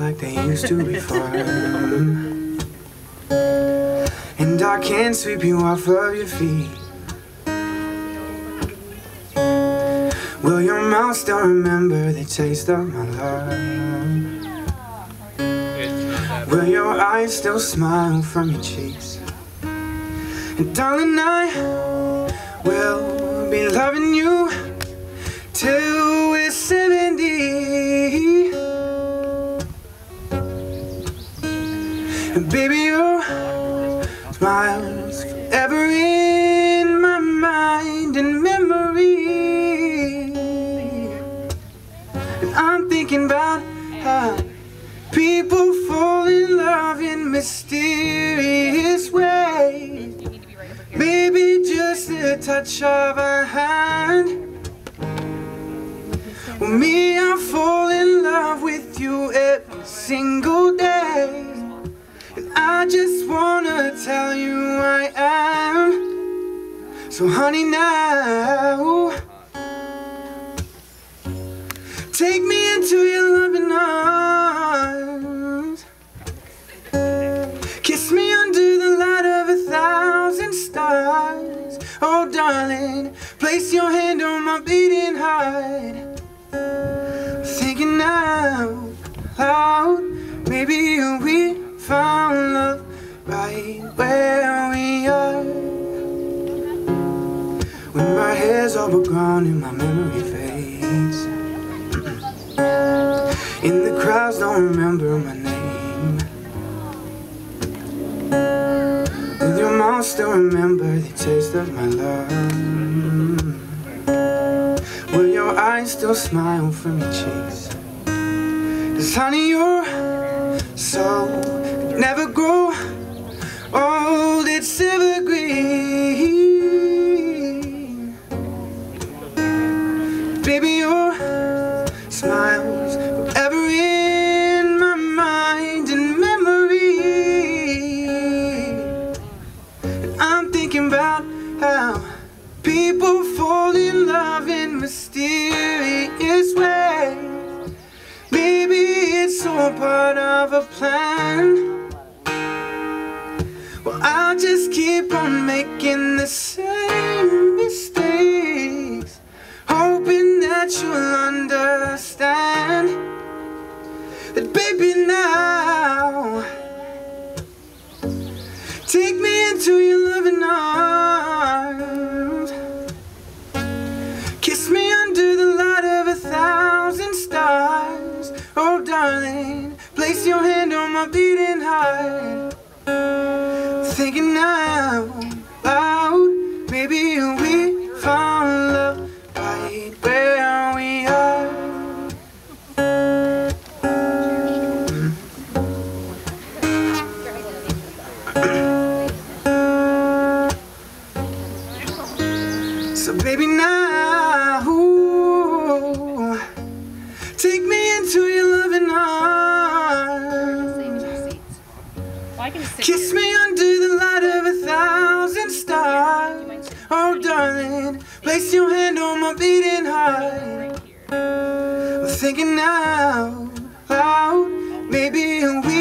like they used to before. And I can't sweep you off of your feet. Will your mouth still remember the taste of my love? Will your eyes still smile from your cheeks? And darling, I will be loving you till we're 70. And baby, your smile's forever in my mind and memory. And I'm thinking about how people fall in love in mysterious ways. Maybe just a touch of a hand. Well, me, I fall in love with you every single day. And I just wanna tell you I am. So honey, now take me into your loving arms. Kiss me under the light of 1,000 stars. Oh darling, place your hand on my beating heart. Thinking out loud, maybe we found love right where we are. When my hair's overgrown and my memory fades, and the crowds don't remember my name, will your mouth still remember the taste of my love? Will your eyes still smile from your cheeks? 'Cause honey, your soul could never grow old, it's evergreen. Baby, your smile's forever in my mind and memory. And I'm thinking about how people fall in love in mysterious ways. Maybe it's all part of a plan. Well, I'll just keep on making the same mistakes, hoping that you'll understand that, baby, now take me into your loving arms. Kiss me under the light of 1,000 stars. Oh darling, place your hand on my beating heart. Thinking out loud, maybe we found love right where we are. So baby, now take me into your loving arms. Kiss me under the light of 1,000 stars. Oh darling, place your hand on my beating heart. I'm thinking out loud, maybe we